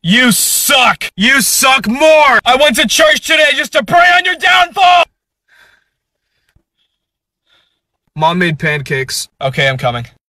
You suck! You suck more! I went to church today just to pray on your downfall! Mom made pancakes. Okay, I'm coming.